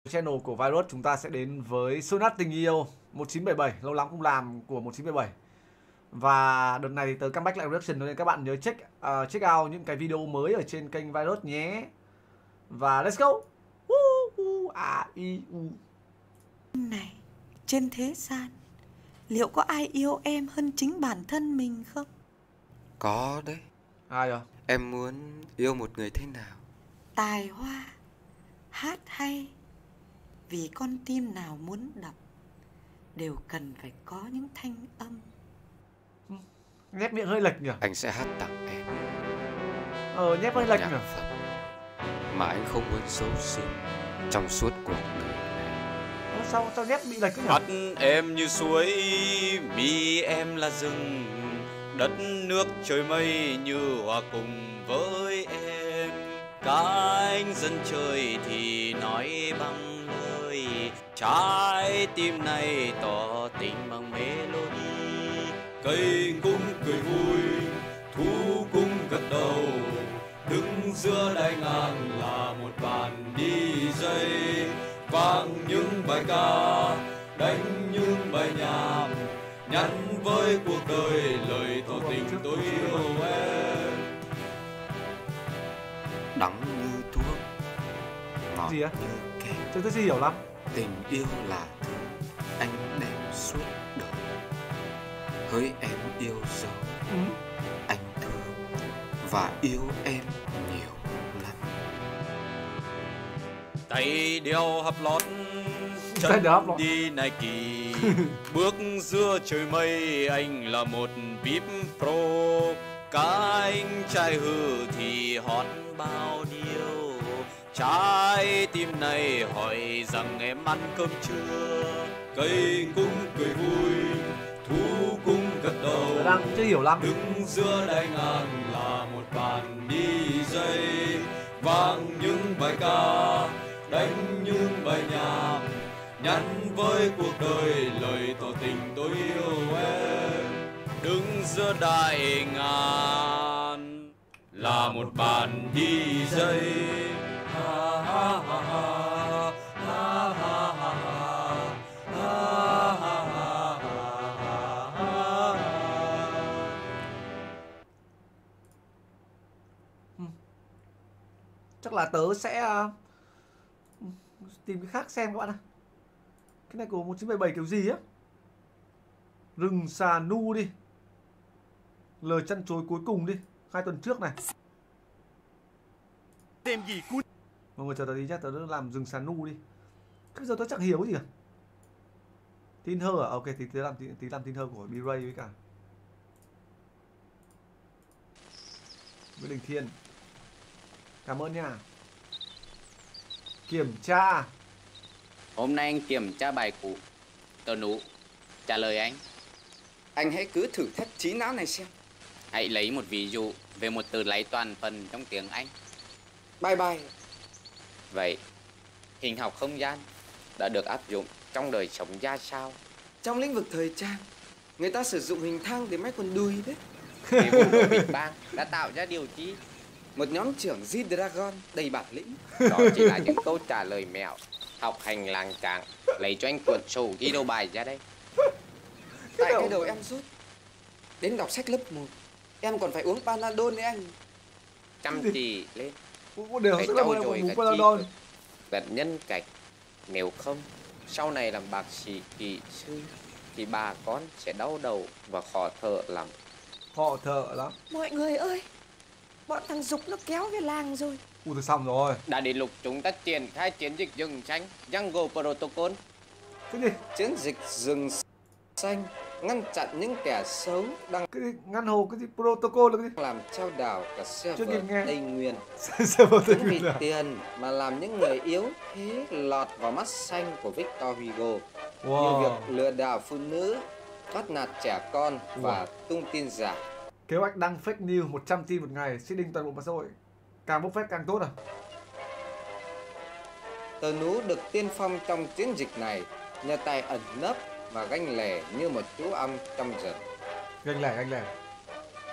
Channel của Virus chúng ta sẽ đến với Số Nát Tình Yêu 1977, lâu lắm không làm của 1977. Và đợt này thì tớ comeback lại reaction, nên các bạn nhớ check out những cái video mới ở trên kênh Virus nhé. Và let's go. Này, trên thế gian liệu có ai yêu em hơn chính bản thân mình không? Có đấy. Ai à? Em muốn yêu một người thế nào? Tài hoa, hát hay. Vì con tim nào muốn đọc đều cần phải có những thanh âm. Nhép miệng hơi lệch nhỉ? Anh sẽ hát tặng em Nhép hơi lệch nhỉ? nhạc phẩm mà anh không muốn giấu giếm trong suốt cuộc đời này. Sao nhép bị lệch nhỉ? Mắt em như suối, mi em là rừng, đất nước trời mây như hòa cùng với em. Cánh dân trời thì nói bằng lời, trái tim này tỏ tình bằng melody. Cây cũng cười vui, thú cũng gật đầu, đứng giữa đại ngàn là một bàn DJ, vang những bài ca, đánh những bài nhạc, nhắn với cuộc đời lời tỏ tình tôi yêu em. Đắng như thuốc, ngọt Gì á? như kem. Chứ tôi chưa hiểu lắm. Tình yêu là thứ anh đem suốt đời. Hỡi em yêu dấu, anh thương và yêu em nhiều lắm. Tay đeo hấp lót, Tay chân đeo hấp lót. đi Nike, bước giữa trời mây anh là một VIP pro. Các anh trai hư thì hot bao điều, trái tim này hỏi rằng em ăn cơm chưa. Cây cũng cười vui, thú cũng gật đầu, Tớ đang chưa hiểu lắm. đứng giữa đại ngàn là một bàn DJ, vang những bài ca, đánh những bài nhạc, nhắn với cuộc đời lời tỏ tình tôi yêu em. Đứng giữa đại ngàn là một bàn DJ. Ha ha ha ha, ha ha ha ha, ha ha ha ha ha. Chắc là tớ sẽ tìm cái khác xem các bạn ạ. Cái này của 1977 kiểu gì á? Rừng xà nu đi. Lời chăn chối cuối cùng đi. 2 tuần trước này. Xem gì cút. Mọi người chờ tớ tí nhá, tớ làm rừng xà nu đi. Bây giờ tớ chẳng hiểu gì cả. Tin Her à? Ok, thì tớ làm Tin Her của B-Ray với cả Nguyễn Đình Thiên. Cảm ơn nha. Kiểm tra. Hôm nay anh kiểm tra bài cũ. Tờ nụ trả lời anh. Anh hãy cứ thử thách trí não này xem. Hãy lấy một ví dụ về một từ lấy toàn phần trong tiếng Anh. Bye bye. Vậy, hình học không gian đã được áp dụng trong đời sống ra sao? Trong lĩnh vực thời trang, người ta sử dụng hình thang để mấy con đùi đấy. Thì vụ nổ Big Bang đã tạo ra điều chi? Một nhóm trưởng G-Dragon đầy bản lĩnh. Đó chỉ là những câu trả lời mẹo. Học hành làng tràng, lấy cho anh cuộn sổ ghi đầu bài ra đây. Tại cái đầu em rút. Đến đọc sách lớp 1, em còn phải uống Panadol đấy anh. Chăm chỉ lên. Đều Phải rất là trau một dồi mũ cả Panadol. tri thức, lẫn nhân cách. Nếu không, sau này làm bác sĩ, kỹ sư thì bà con sẽ đau đầu và khó thở lắm. Họ thợ lắm. Mọi người ơi, bọn thằng Dục nó kéo về làng rồi. Thôi xong rồi. Đã đến lúc chúng ta triển khai chiến dịch rừng xanh Jungle Protocol. Cái gì? Chiến dịch rừng xanh ngăn chặn những kẻ xấu đang Cái gì? Ngăn hồ cái gì? Protocol là cái gì? làm trao đảo cả Chưa kịp server nghe. Tây Nguyên. Server Tây Chính vì Nguyên à? tiền mà làm những người yếu thế lọt vào mắt xanh của Victor Hugo. Như Wow. việc lừa đảo phụ nữ, bắt nạt trẻ con và tung tin giả. Kế hoạch đăng fake news 100 tin một ngày, seeding toàn bộ mạng xã hội. Càng bốc phét càng tốt à? Tờ Nú được tiên phong trong chiến dịch này nhờ tài ẩn nấp và ganh lẻ như một chú ong trong rừng. Ganh lẻ.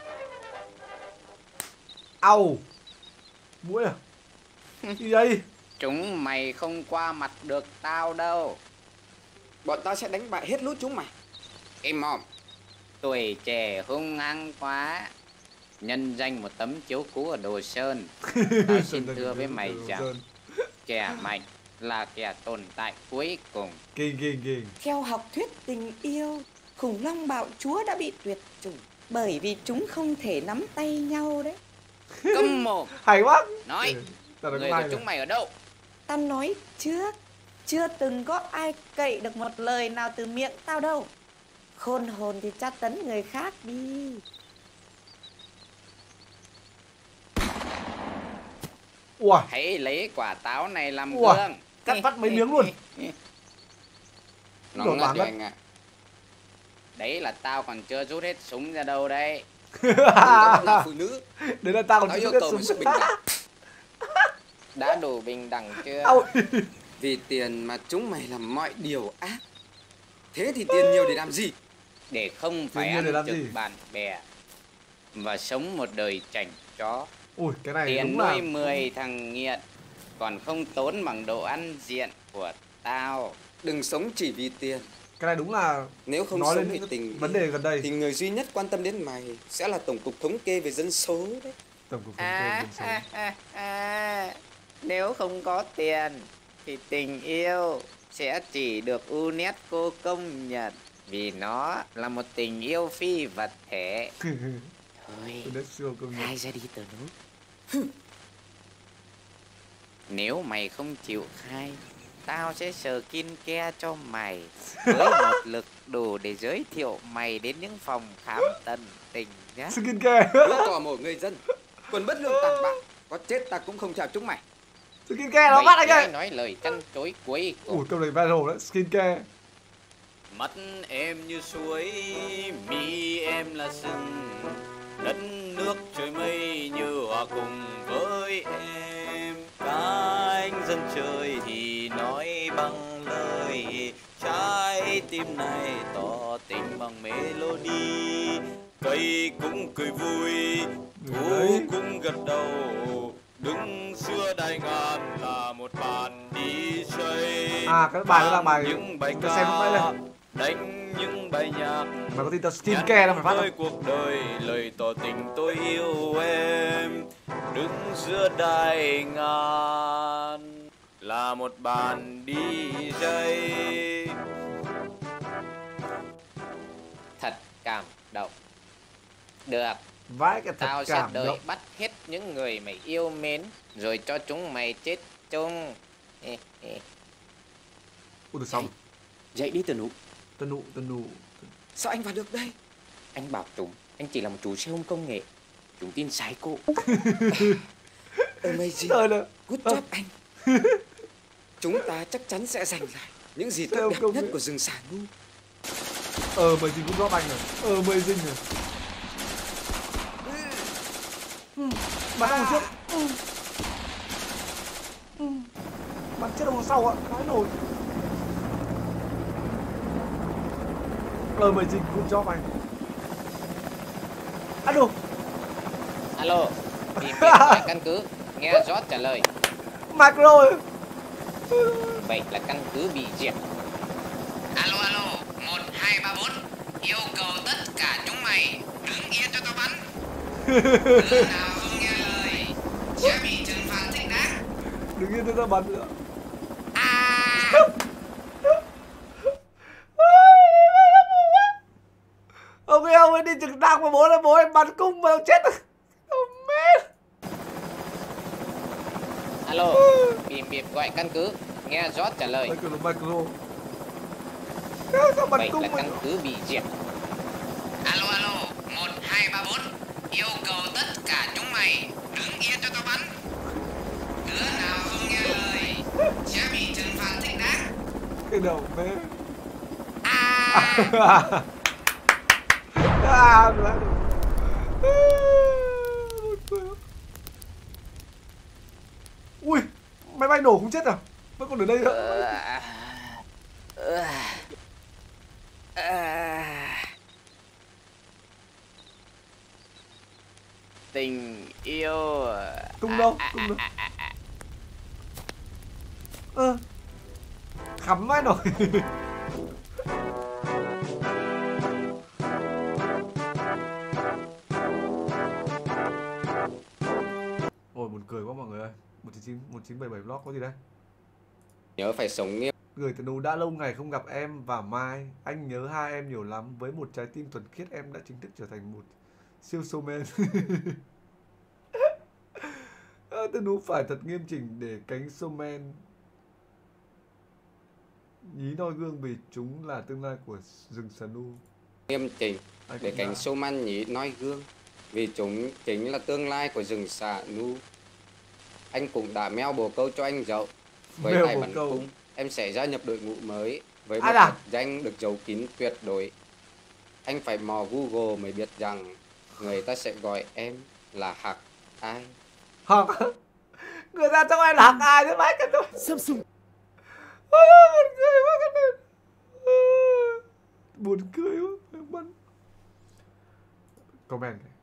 Au. Mũi à? Gì đây? Chúng mày không qua mặt được tao đâu. Bọn tao sẽ đánh bại hết lũ chúng mày. Im mồm. Tuổi trẻ hung hăng quá. Nhân danh một tấm chiếu cũ ở Đồ Sơn, tao xin thưa với mày rằng kẻ mạnh là kẻ tồn tại cuối cùng. Kinh. Theo học thuyết tình yêu, khủng long bạo chúa đã bị tuyệt chủng bởi vì chúng không thể nắm tay nhau đấy. Câm mồm. Hay quá. Nói, người của chúng mày ở đâu? Tao nói trước, chưa từng có ai cậy được một lời nào từ miệng tao đâu. Khôn hồn thì tra tấn người khác đi. Ủa, Hãy lấy quả táo này làm Ủa, gương. cắt phát mấy miếng luôn. Nó Đổi ngất bán rồi mất. anh ạ. Đấy là tao còn chưa rút hết súng ra đâu đấy. Tao là phụ nữ. Đấy là tao còn Tao chưa yêu biết cầu một súng. sự bình đẳng. Đã đủ bình đẳng chưa? Ôi. Vì tiền mà chúng mày làm mọi điều ác. Thế thì tiền nhiều để làm gì? Để không phải Tiền nhiều để ăn làm trực gì? bạn bè và sống một đời chảnh chó. Ui, cái này Tiền đúng là nuôi 10 thằng nghiện còn không tốn bằng độ ăn diện của tao. Đừng sống chỉ vì tiền. cái này đúng là Nếu không nói sống lên vì những tình vấn yêu, đề gần đây. thì người duy nhất quan tâm đến mày sẽ là Tổng cục Thống kê về dân số đấy. Tổng cục thống kê dân số. Nếu không có tiền thì tình yêu sẽ chỉ được UNESCO công nhận vì nó là một tình yêu phi vật thể. Thôi, UNESCO công nhận. khai ra đi tờ nút. Nếu mày không chịu khai, tao sẽ skin care cho mày với một lực đủ để giới thiệu mày đến những phòng khám tận tình nhé. Skin care. Nó tò mò người dân, còn bất lương tàn bạo, có chết ta cũng không chào chúng mày. Skin care nó bắt anh ơi. Nói lời chăn chối cuối cùng. Ui, câu này viral đấy. Skin care. Mắt em như suối, mi em là sừng, đất nước trời mây như hòa cùng với em. Cánh dân trời thì nói bằng lời, trái tim này tỏ tình bằng melody. Cây cũng cười vui, thú cũng gật đầu, đứng giữa đài ngàn là một bàn DJ. À, cái bài đó là bài những bài tôi xem lúc nãy ca, đây. đánh những bài nhạc. Mày có tin tao skin care đâu phải phát với không? cuộc đời lời tỏ tình tôi yêu em, đứng giữa đài ngàn là một bàn DJ. Thật cảm động. Được, Vãi cái thật tao sẽ cảm đợi động. bắt hết những người mày yêu mến rồi cho chúng mày chết chung. Ui, được xong. Dậy đi Tần Nụ. Tân nụ. Sao anh vào được đây? Anh bảo chúng, anh chỉ là một chú xe ôm công nghệ. Chúng tin sai cô. Amazing. Trời ơi. Good job anh. Chúng ta chắc chắn sẽ giành lại những gì tốt Theo đẹp công nhất nghệ. của rừng Xà Nu. Mày gì cũng drop anh rồi. Mày dinh rồi. Bắn ông trước. Bắn chết ông sau ạ. Nói nổi. Mày gì cũng drop anh. Alo. Alo, tìm điện thoại căn cứ, nghe George trả lời. Macro ơi. Vậy là căn cứ bị diệt. Alo, 1, 2, 3, 4. Yêu cầu tất cả chúng mày đứng yên cho tao bắn. Đứa nào không nghe lời sẽ bị trừng phạt thích đáng. Đừng yên tôi ra bắn nữa. Ông ấy đi trực đăng mà bố em bắn cung mà chết. Mẹ. Alo, bịp gọi căn cứ, nghe George trả lời. Micro. Sao bắn Vậy cung là mà. căn cứ bị diệt. Alo, 1, 2, 3, 4. Yêu cầu tất cả chúng mày đứng yên cho tao bắn. Đứa nào không nghe lời sẽ bị trừng phạt thích đáng. Cái đầu mẹ. Ui, máy bay nổ không chết à? Vẫn còn ở đây nữa. Tình yêu. Tung đâu? Khắm vãi nổi. Ôi buồn cười quá mọi người ơi. 1977 vlog có gì đây? Nhớ phải sống nghiêm. Gửi từ nụ đã lâu ngày không gặp em và Mai. Anh nhớ hai em nhiều lắm. Với một trái tim thuần khiết em đã chính thức trở thành một siêu showman. Từ nụ phải thật nghiêm chỉnh để cánh showman nhí noi gương vì chúng là tương lai của rừng Sà Nu. Nghiêm chỉnh để cánh showman nhí noi gương vì chúng chính là tương lai của rừng Sà Nu. Anh cũng đã meo bồ câu cho anh Dậu. Với tài bắn cung, em sẽ gia nhập đội ngũ mới với một biệt danh được giấu kín tuyệt đối. Anh phải mò Google mới biết rằng người ta sẽ gọi em là Hạc Ai. Hạc? Người ta cho em là Hạc Ai thế bác thôi. Samsung. Buồn cười quá cái này. Buồn cười quá. Comment này.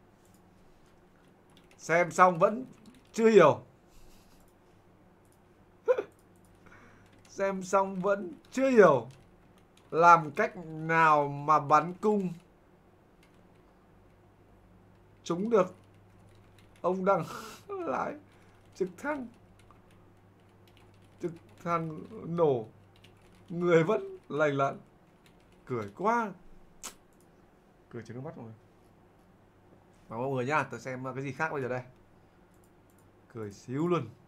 Xem xong vẫn chưa hiểu. Xem xong vẫn chưa hiểu. Làm cách nào mà bắn cung trúng được ông Đăng lái trực thăng nổ, người vẫn lành lặn. Cười quá. Cười trứng nước mắt mọi người. Và mọi người nhá, tôi xem cái gì khác bây giờ đây. Cười xíu luôn.